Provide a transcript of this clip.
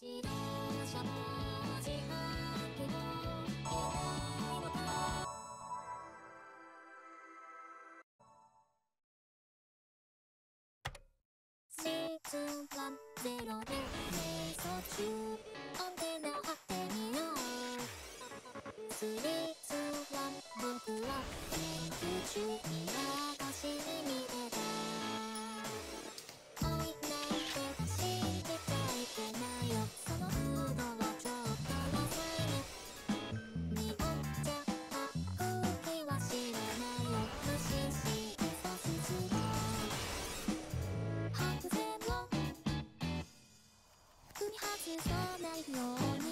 自動車の自販機もいないのか。シーズン1ゼロで瞑想中。アンテナ張ってみよう。スリーツーワン僕は研究中。見流しに見えた。愛なんて信じちゃいけないよ。そのムードはちょっとダサいね。日本じゃ空気は知らないよ。無視してさ進もう。白線を踏み外さないように。